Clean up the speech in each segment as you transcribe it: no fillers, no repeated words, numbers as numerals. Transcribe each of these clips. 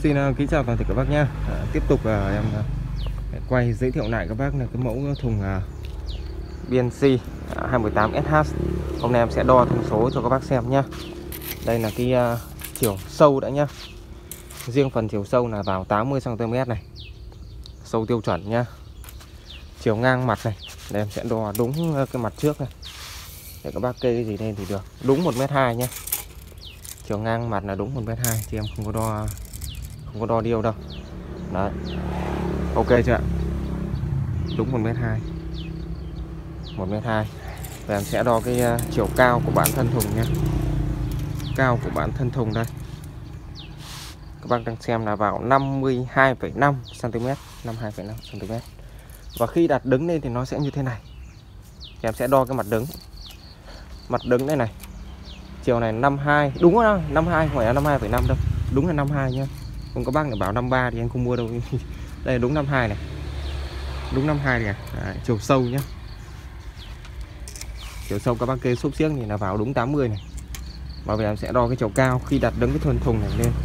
Xin kính chào toàn thể các bác nhé. Tiếp tục em quay giới thiệu lại các bác là cái mẫu thùng BNC 218SH. Hôm nay em sẽ đo thông số cho các bác xem nhé. Đây là cái chiều sâu đã nhá. Riêng phần chiều sâu là vào 80 cm này, sâu tiêu chuẩn nhá. Chiều ngang mặt này, đây em sẽ đo đúng cái mặt trước này để các bác kê cái gì lên thì được. Đúng 1m2 nhá. Chiều ngang mặt là đúng 1m2 thì em không có đo điêu đâu. Đấy. Ok chưa ạ? Đúng 1m2. 1m2. Và em sẽ đo cái chiều cao của bản thân thùng nhé. Cao của bản thân thùng đây. Các bác đang xem là vào 52,5 cm, 52,5 cm. Và khi đặt đứng lên thì nó sẽ như thế này. Thì em sẽ đo cái mặt đứng. Mặt đứng đây này. Chiều này 52, đúng không? 52 không phải là 52,5 đâu. Đúng là 52 nhá. Không có bác nào bảo 53 thì anh không mua đâu. Đây là đúng 52 này. Đúng 52 này. Đấy, chiều sâu nhá. Chiều sâu các bác kê xúc xiếc thì là vào đúng 80 này. Và về em sẽ đo cái chiều cao khi đặt đứng cái thuần thùng này lên.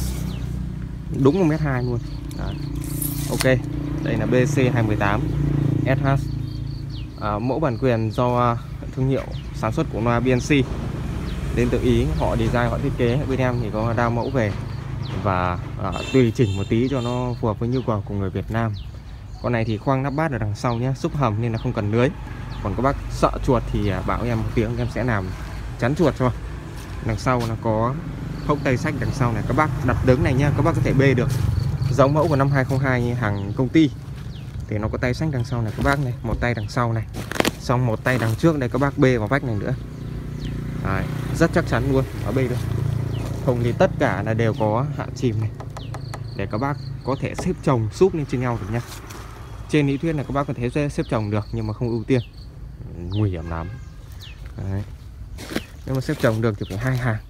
Đúng 1m2 luôn. Đấy. Ok. Đây là BC218 SH. Mẫu bản quyền do thương hiệu sản xuất của loa BNC đến từ Ý, họ design, họ thiết kế. Bên em thì có đao mẫu về và tùy chỉnh một tí cho nó phù hợp với nhu cầu của người Việt Nam. Con này thì khoang nắp bát ở đằng sau nhé, xúc hầm nên là không cần lưới. Còn các bác sợ chuột thì bảo em một tiếng, em sẽ làm chắn chuột cho. Đằng sau là có hốc tay sách đằng sau này, các bác đặt đứng này nhá, các bác có thể bê được. Giống mẫu của năm 2002 hàng công ty thì nó có tay sách đằng sau này các bác này, một tay đằng sau này, xong một tay đằng trước đây các bác bê vào vách này nữa. Đấy, rất chắc chắn luôn, ở bê được. Thùng thì tất cả là đều có hạn chìm này để các bác có thể xếp chồng súp lên trên nhau được nhá. Trên lý thuyết là các bác có thể xếp chồng được nhưng mà không ưu tiên, nguy hiểm lắm. Đấy. Nếu mà xếp chồng được thì phải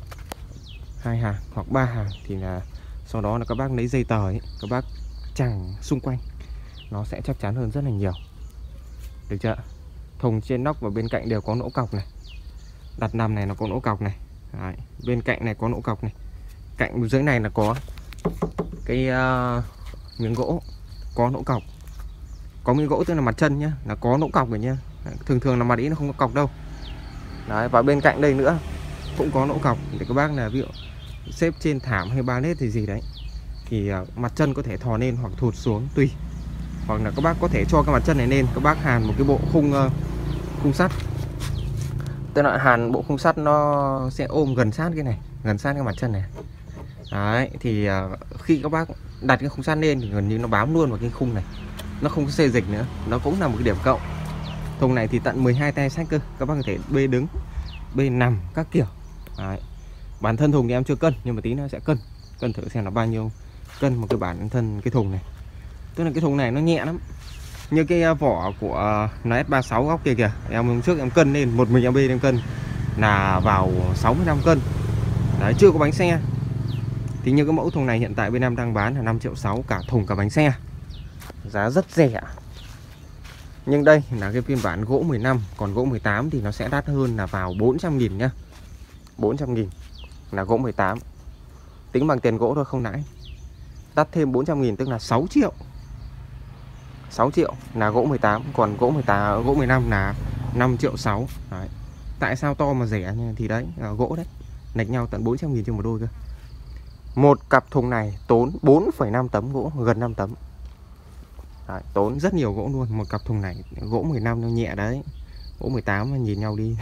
2 hàng hoặc 3 hàng thì là sau đó là các bác lấy dây tờ ấy, các bác chằng xung quanh nó sẽ chắc chắn hơn rất là nhiều. Được chưa? Thùng trên nóc và bên cạnh đều có nỗ cọc này. Đặt nằm này nó có nỗ cọc này. Đấy. Bên cạnh này có nỗ cọc này. Cạnh dưới này là có cái miếng gỗ có nỗ cọc. Có miếng gỗ tức là mặt chân nhá, là có nỗ cọc rồi nhá. Thường thường là mặt ý nó không có cọc đâu. Đấy, và bên cạnh đây nữa cũng có nỗ cọc để các bác là ví dụ xếp trên thảm hay ba nết thì gì đấy thì mặt chân có thể thò lên hoặc thụt xuống tùy. Hoặc là các bác có thể cho cái mặt chân này lên, các bác hàn một cái bộ khung sắt. Tức là hàn bộ khung sắt nó sẽ ôm gần sát cái này, gần sát cái mặt chân này. Đấy, thì khi các bác đặt cái khung sắt lên thì gần như nó bám luôn vào cái khung này. Nó không có xê dịch nữa, nó cũng là một cái điểm cộng. Thùng này thì tận 12 tay sách cơ, các bác có thể bê đứng, bê nằm các kiểu. Đấy. Bản thân thùng thì em chưa cân nhưng mà tí nữa sẽ cân thử xem là bao nhiêu cân một cái bản thân cái thùng này. Tức là cái thùng này nó nhẹ lắm. Như cái vỏ của NS36 góc kia kìa, em hôm trước em cân lên, một mình em bê em cân là vào 65 cân. Đấy, chưa có bánh xe. Thì như cái mẫu thùng này hiện tại bên em đang bán là 5,6 triệu cả thùng cả bánh xe. Giá rất rẻ. Nhưng đây là cái phiên bản gỗ 15, còn gỗ 18 thì nó sẽ đắt hơn là vào 400.000 nhá. 400.000 là gỗ 18. Tính bằng tiền gỗ thôi không lãi. Đắt thêm 400.000 tức là 6 triệu. 6 triệu là gỗ 18, còn gỗ 15 là 5,6 triệu. Đấy. Tại sao to mà rẻ thì đấy, gỗ đấy. Lệch nhau tận 400.000 trên một đôi cơ. Một cặp thùng này tốn 4,5 tấm gỗ, gần 5 tấm. Đấy, tốn rất nhiều gỗ luôn. Một cặp thùng này gỗ 15 nó nhẹ đấy. Gỗ 18 nhìn nhau đi.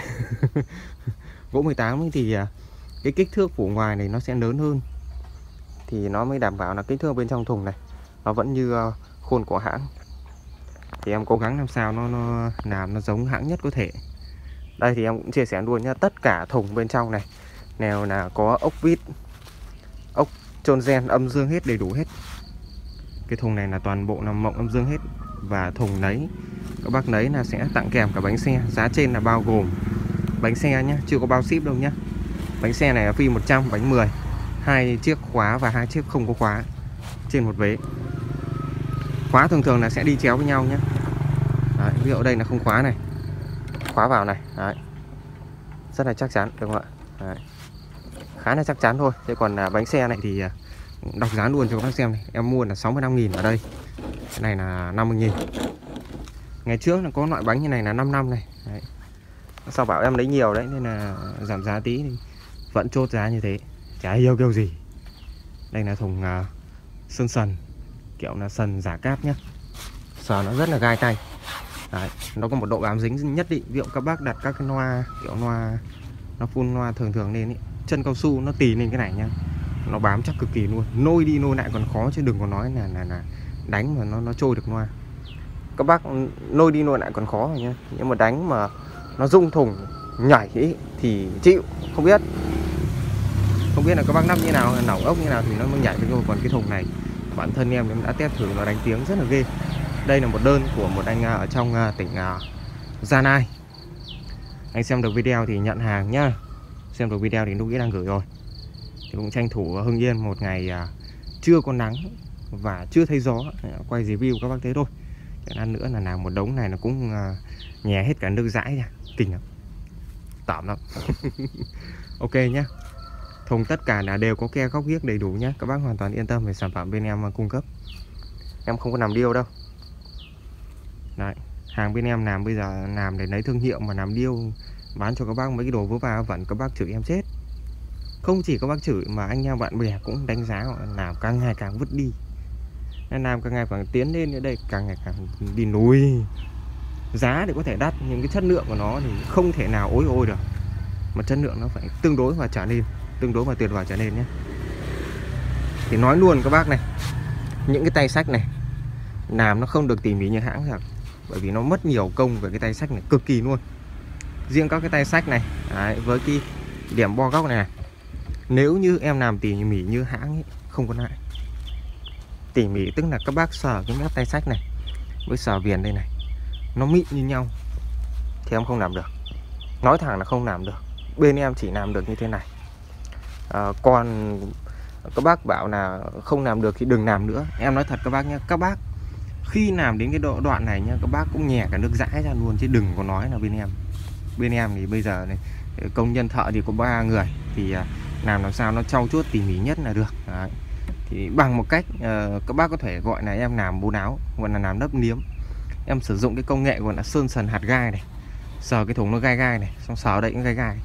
Gỗ 18 thì cái kích thước phủ ngoài này nó sẽ lớn hơn, thì nó mới đảm bảo là kích thước bên trong thùng này nó vẫn như khuôn của hãng. Thì em cố gắng làm sao nó làm nó giống hãng nhất có thể. Đây thì em cũng chia sẻ luôn nhá, tất cả thùng bên trong này đều là có ốc vít, ốc chôn gen, âm dương hết, đầy đủ hết. Cái thùng này là toàn bộ là mộng âm dương hết. Và thùng đấy các bác lấy là sẽ tặng kèm cả bánh xe. Giá trên là bao gồm bánh xe nhá, chưa có bao ship đâu nhá. Bánh xe này là phi 100, bánh 10, 2 chiếc khóa và 2 chiếc không có khóa trên một vế. Khóa thường thường là sẽ đi chéo với nhau nhé. Đấy, ví dụ đây là không khóa này, khóa vào này. Đấy. Rất là chắc chắn, đúng không ạ? Đấy. Khá là chắc chắn thôi. Thế còn bánh xe này thì đọc giá luôn cho các bác xem này. Em mua là 65.000 ở đây. Cái này là 50.000. Ngày trước là có loại bánh như này là 5 năm này. Đấy. Sao bảo em lấy nhiều đấy nên là giảm giá tí thì vẫn chốt giá như thế. Chả yêu kêu gì. Đây là thùng sơn sần, kiểu là sần giả cáp nhá. Sờ nó rất là gai tay. Đấy, nó có một độ bám dính nhất định. Ví dụ các bác đặt các cái loa, kiểu loa nó phun loa thường lên ý, chân cao su nó tì lên cái này nhá, nó bám chắc cực kỳ luôn. Nôi đi nôi lại còn khó chứ đừng có nói là đánh mà nó trôi được loa. Các bác nôi đi nôi lại còn khó rồi nhá, nhưng mà đánh mà nó rung thùng nhảy ý, thì chịu. Không biết là các bác nắp như nào, nỏng ốc như nào thì nó mới nhảy được thôi. Còn cái thùng này bản thân em đã test thử, nó đánh tiếng rất là ghê. Đây là một đơn của một anh ở trong tỉnh Gia Lai. Anh xem được video thì nhận hàng nhá. Xem được video thì lúc nghĩ đang gửi rồi. Thì cũng tranh thủ Hưng Yên một ngày chưa có nắng và chưa thấy gió, quay review các bác thấy thôi. Cái ăn nữa là làm một đống này nó cũng nhè hết cả nước dãi nha. Kinh lắm, tởm lắm. Ok nhá. Thùng tất cả là đều có ke góc ghiếc đầy đủ nhá. Các bác hoàn toàn yên tâm về sản phẩm bên em cung cấp. Em không có làm điêu đâu. Đấy, hàng bên em làm bây giờ làm để lấy thương hiệu mà làm điêu bán cho các bác mấy cái đồ vớ va vẩn, các bác chửi em chết. Không chỉ các bác chửi mà anh em bạn bè cũng đánh giá làm càng ngày càng vứt đi. Nên làm càng ngày càng tiến lên ở đây, càng ngày càng đi núi. Giá thì có thể đắt nhưng cái chất lượng của nó thì không thể nào ối ôi được. Mà chất lượng nó phải tương đối và trở lên, tương đối và tuyệt vời trở lên nhé. Thì nói luôn các bác này, những cái tay sách này làm nó không được tỉ mỉ như hãng được, bởi vì nó mất nhiều công về cái tay sách này cực kỳ luôn. Riêng các cái tay sách này đấy, với cái điểm bo góc này, nếu như em làm tỉ mỉ như hãng ấy, không có lại. Tỉ mỉ tức là các bác sờ cái mép tay sách này với sờ viền đây này nó mịn như nhau thì em không làm được. Nói thẳng là không làm được. Bên em chỉ làm được như thế này. Còn các bác bảo là không làm được thì đừng làm nữa. Em nói thật các bác nhé, các bác khi làm đến cái đoạn này nhá, các bác cũng nhè cả nước dãi ra luôn chứ đừng có nói là bên em. Bên em thì bây giờ này, công nhân thợ thì có 3 người thì làm sao nó trau chuốt tỉ mỉ nhất là được. Đấy. Thì bằng một cách các bác có thể gọi là em làm bố áo, gọi là làm nấp niếm. Em sử dụng cái công nghệ gọi là sơn sần hạt gai này. Sờ cái thùng nó gai gai này, xong sờ đây cũng gai gai.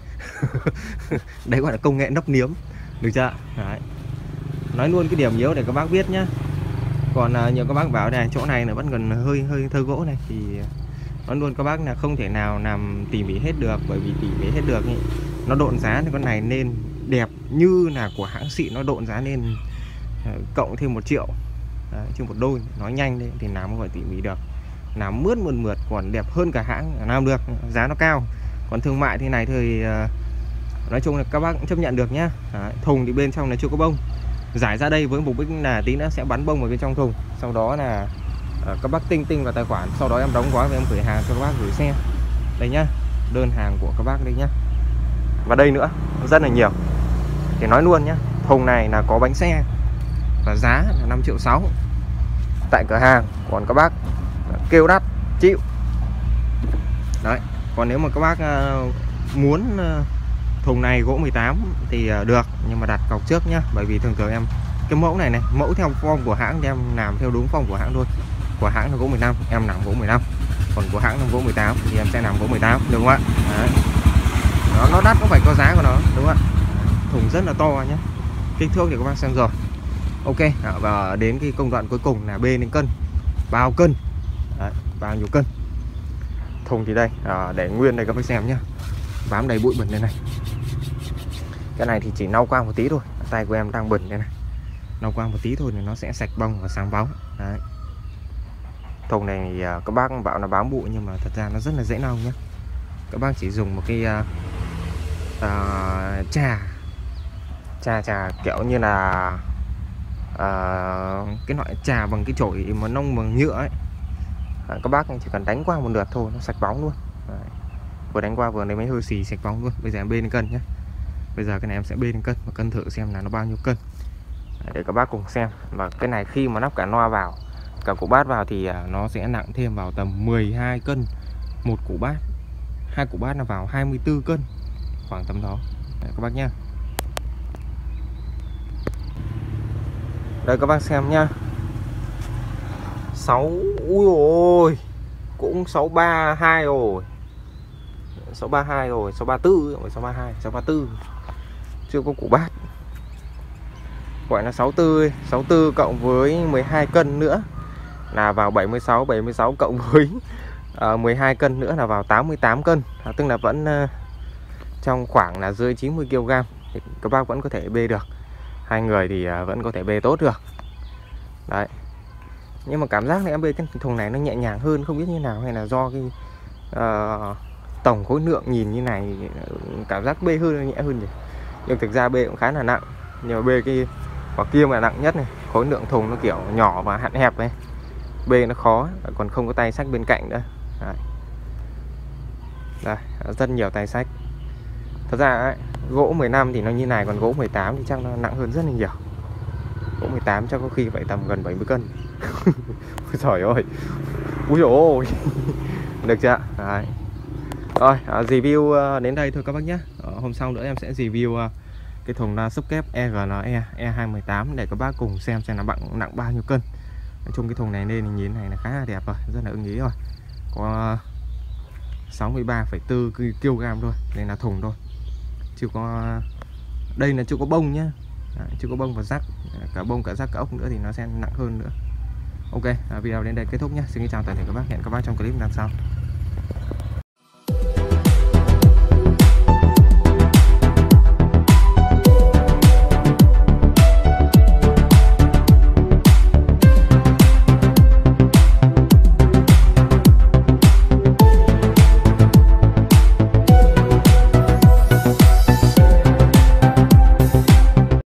Đấy gọi là công nghệ nấp niếm, được chưa? Đấy. Nói luôn cái điểm yếu để các bác biết nhá. Còn nhiều các bác bảo này chỗ này là vẫn còn hơi thơ gỗ này thì nói luôn các bác là không thể nào làm tỉ mỉ hết được, bởi vì tỉ mỉ hết được ý, nó độn giá thì con này nên đẹp như là của hãng xịn, nó độn giá lên cộng thêm 1 triệu. Đấy, chứ một đôi nói nhanh đấy thì làm không phải tỉ mỉ được, làm mượt còn đẹp hơn cả hãng làm được, giá nó cao. Còn thương mại thế này thì nói chung là các bác cũng chấp nhận được nhá. Đấy, thùng thì bên trong là chưa có bông, giải ra đây với mục đích là tí nữa sẽ bắn bông vào bên trong thùng, sau đó là các bác tinh vào tài khoản, sau đó em đóng gói và em gửi hàng cho các bác gửi xe. Đây nhá, đơn hàng của các bác đây nhá. Và đây nữa rất là nhiều. Thì nói luôn nhá, thùng này là có bánh xe và giá là 5,6 triệu tại cửa hàng. Còn các bác kêu đắt chịu. Đấy, còn nếu mà các bác muốn thùng này gỗ 18 thì được, nhưng mà đặt cọc trước nhá, bởi vì thường em cái mẫu này mẫu theo form của hãng thì em làm theo đúng form của hãng thôi. Của hãng là gỗ 15 em làm gỗ 15, còn của hãng là gỗ 18 thì em sẽ làm gỗ 18, đúng không ạ? Đấy. Nó đắt nó phải có giá của nó, đúng không ạ? Thùng rất là to nhé, kích thước thì các bác xem rồi. Ok, và đến cái công đoạn cuối cùng là bê lên cân, bao cân. Đấy, bao nhiêu cân. Thùng thì đây để nguyên đây các bác xem nhá, bám đầy bụi bẩn đây này. Cái này thì chỉ lau qua một tí thôi, tay của em đang bẩn đây này, lau qua một tí thôi thì nó sẽ sạch bông và sáng bóng. Đấy. Thùng này thì các bác bảo là bám bụi nhưng mà thật ra nó rất là dễ lau nhé. Các bác chỉ dùng một cái trà kiểu như là cái loại trà bằng cái chổi mà nông bằng nhựa ấy. Các bác chỉ cần đánh qua một lượt thôi nó sạch bóng luôn. Đấy. Vừa đánh qua vừa lấy máy hơi xì sạch bóng luôn. Bây giờ em bê lên cân nhé. Bây giờ cái này em sẽ bê lên cân và cân thử xem là nó bao nhiêu cân. Đấy, để các bác cùng xem. Và cái này khi mà lắp cả loa vào, cả củ bát vào thì nó sẽ nặng thêm vào tầm 12 cân một củ bát. 2 củ bát là vào 24 cân, khoảng tầm đó. Đấy, các bác nhá. Đây các bác xem nhá. 6, ui ôi, cũng 632 rồi. 632 rồi, 634 rồi, 632, 634. Chưa có củ bát. Gọi là 64, 64 cộng với 12 cân nữa là vào 76, 76 cộng với 12 cân nữa là vào 88 cân. Tức là vẫn trong khoảng là dưới 90 kg thì các bác vẫn có thể bê được. Hai người thì vẫn có thể bê tốt được. Đấy. Nhưng mà cảm giác này em bê cái thùng này nó nhẹ nhàng hơn, không biết như nào, hay là do cái tổng khối lượng nhìn như này cảm giác bê hơn, nhẹ hơn nhỉ. Nhưng thực ra bê cũng khá là nặng. Nhưng mà bê cái quả kia mà nặng nhất này, khối lượng thùng nó kiểu nhỏ và hạn hẹp này, bê nó khó, còn không có tay xách bên cạnh nữa. Đấy. Đây, rất nhiều tay xách. Thật ra ấy, gỗ 15 thì nó như này, còn gỗ 18 thì chắc nó nặng hơn rất là nhiều. Gỗ 18 chắc có khi phải tầm gần 70 cân. Trời ơi. Úi dồi ôi. Được chưa? Đấy. Rồi, review đến đây thôi các bác nhé. Hôm sau nữa em sẽ review cái thùng xúc kép EGNE E218 để các bác cùng xem là nặng bao nhiêu cân. Nói chung cái thùng này nên nhìn này là khá là đẹp rồi, rất là ưng ý rồi. Có 63,4 kg thôi, đây là thùng thôi. Chưa có, đây là chưa có bông nhá. Đấy, chưa có bông và rác, cả bông cả rác cả ốc nữa thì nó sẽ nặng hơn nữa. Ok, video đến đây kết thúc nhé. Xin chào toàn thể các bác, hẹn các bác trong clip lần sau.